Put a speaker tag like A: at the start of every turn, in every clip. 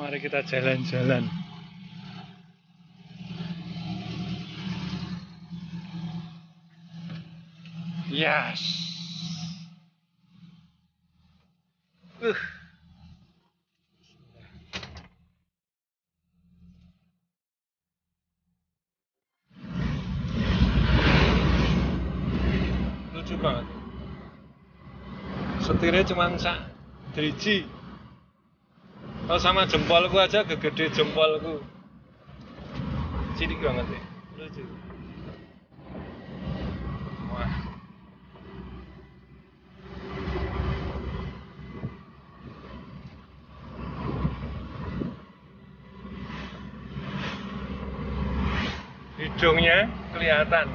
A: Mari kita jalan-jalan. Yes. Lucu banget. Setirnya cuma sak driji. Kalau sama jempolku aja gede jempolku. Cilik banget ya. Lucu. Wah. Hidungnya kelihatan.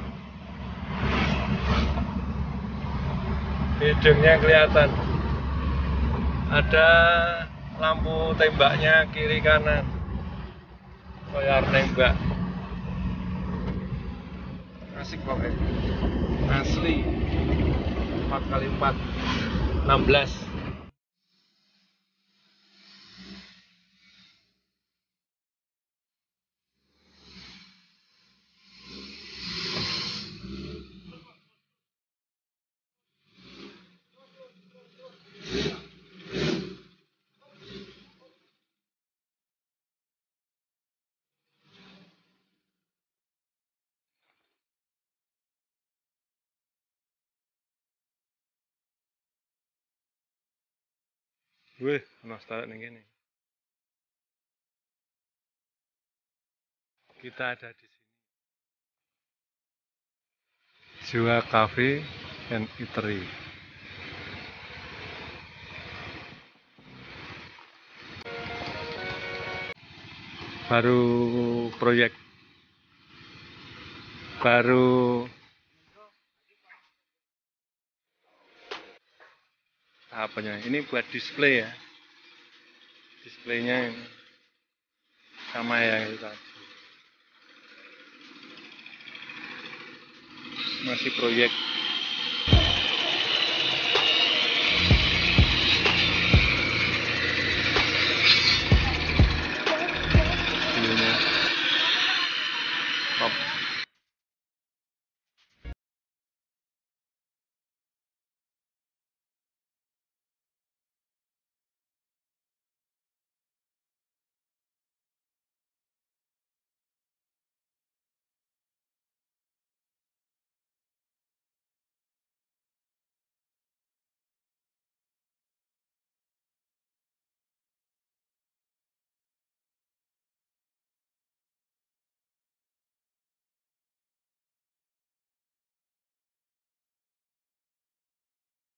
A: Hidungnya kelihatan. Ada lampu tembaknya kiri kanan. Layar nembak. Asik pokoknya. Asli. 4x4 16. Wih, nostalgia nih gini. Kita ada di sini. Jiwa Cafe and Eatery. Baru proyek. Baru apanya? Ini buat display ya. Displaynya ini sama yang itu tadi. Masih proyek.